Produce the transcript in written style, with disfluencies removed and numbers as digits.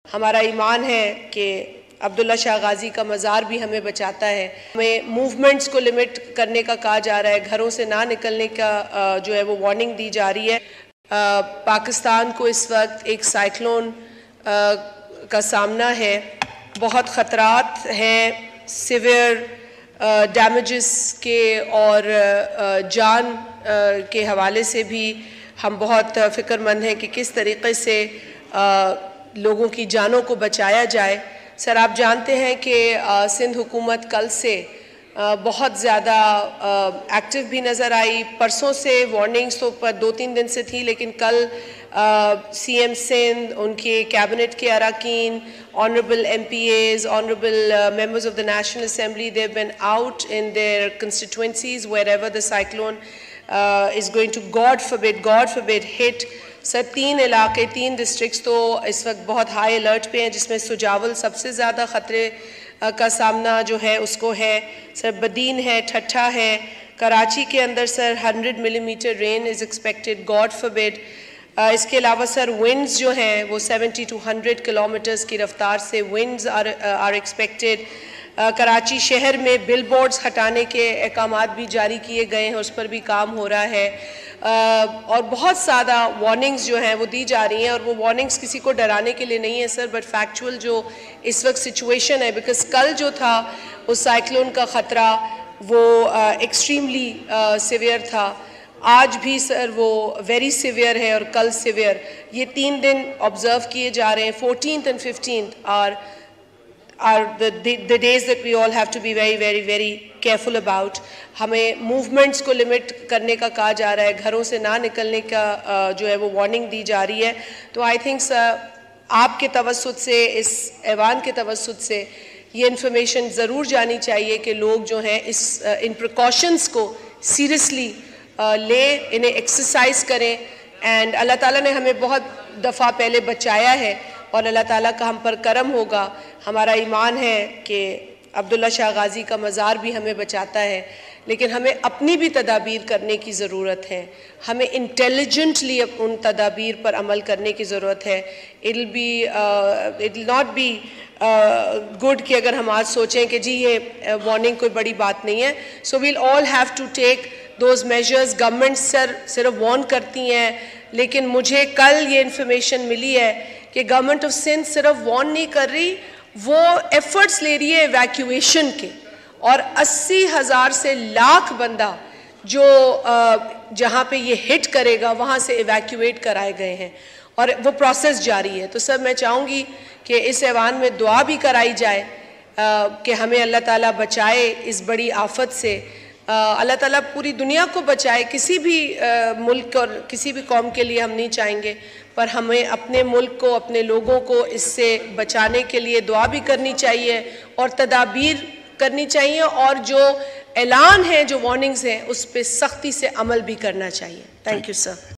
हमारा ईमान है कि अब्दुल्ला शाह गाजी का मज़ार भी हमें बचाता है। हमें मूवमेंट्स को लिमिट करने का कहा जा रहा है, घरों से ना निकलने का जो है वो वार्निंग दी जा रही है। पाकिस्तान को इस वक्त एक साइक्लोन का सामना है, बहुत ख़तरात हैं, सिवियर डैमेजेस के और जान के हवाले से भी हम बहुत फ़िक्रमंद हैं कि किस तरीक़े से लोगों की जानों को बचाया जाए। सर, आप जानते हैं कि सिंध हुकूमत कल से बहुत ज़्यादा एक्टिव भी नज़र आई। परसों से वार्निंग्स तो पर 2-3 दिन से थी, लेकिन कल CM सिंध, उनके कैबिनेट के अरकान, honourable MPAs, honourable members of the National Assembly, they've been out in their constituencies wherever the cyclone is going to, God forbid, hit। Sir, 3 इलाके, 3 डिस्ट्रिक्ट्स तो इस वक्त बहुत हाई अलर्ट पे हैं, जिसमें सुजावल सबसे ज़्यादा ख़तरे का सामना जो है उसको है। सर, बदीन है, ठट्ठा है, कराची के अंदर sir 100 millimetre rain is expected, God forbid. इसके अलावा सर विंड्स जो हैं वो 70 to 100 किलोमीटर्स की रफ्तार से विंड्स आर एक्सपेक्टेड। कराची शहर में बिल बोर्ड्स हटाने के अहकामात भी जारी किए गए हैं, उस पर भी काम हो रहा है। और बहुत ज़्यादा वार्निंग्स जो हैं वो दी जा रही हैं, और वो वार्निंग्स किसी को डराने के लिए नहीं है सर, बट फैक्चुअल जो इस वक्त सिचुएशन है, बिकॉज कल जो था उस साइक्लोन का ख़तरा वो एक्सट्रीमली सिवियर था, आज भी सर वो वेरी सिवियर है और कल सिवियर। ये 3 दिन ऑब्ज़र्व किए जा रहे हैं। 14th and 15th are the days that we all have to be very careful about। हमें मूवमेंट्स को लिमिट करने का कहा जा रहा है, घरों से ना निकलने का जो है वो वार्निंग दी जा रही है। तो आई थिंक सर, आपके तवस्सुत से, इस ऐवान के तवस्सुत से ये इन्फॉर्मेशन ज़रूर जानी चाहिए कि लोग जो हैं इन प्रिकॉशंस को सीरियसली ले, इन्हें एक्सरसाइज करें। एंड अल्लाह ताला ने हमें बहुत दफ़ा पहले बचाया है और अल्लाह ताला का हम पर करम होगा। हमारा ईमान है कि अब्दुल्ला शाह गाजी का मज़ार भी हमें बचाता है, लेकिन हमें अपनी भी तदाबीर करने की ज़रूरत है। हमें इंटेलिजेंटली उन तदाबीर पर अमल करने की ज़रूरत है। It will not be good कि अगर हम आज सोचें कि जी ये वार्निंग कोई बड़ी बात नहीं है। So we'll all have to take those measures. Government sir सिर्फ वार्न करती हैं, लेकिन मुझे कल ये इन्फॉर्मेशन मिली है कि गवर्नमेंट ऑफ सिंध सिर्फ वार्न नहीं कर रही, वो एफर्ट्स ले रही है इवैक्यूएशन के, और 80,000 से लाख बंदा जो जहाँ पे ये हिट करेगा वहाँ से इवैक्यूएट कराए गए हैं और वो प्रोसेस जारी है। तो सर, मैं चाहूँगी कि इस ऐवान में दुआ भी कराई जाए कि हमें अल्लाह ताला बचाए इस बड़ी आफत से। अल्लाह ताला पूरी दुनिया को बचाए, किसी भी मुल्क और किसी भी कौम के लिए हम नहीं चाहेंगे, पर हमें अपने मुल्क को, अपने लोगों को इससे बचाने के लिए दुआ भी करनी चाहिए और तदाबीर करनी चाहिए, और जो ऐलान है, जो वार्निंग्स हैं, उस पर सख्ती से अमल भी करना चाहिए। Thank you sir.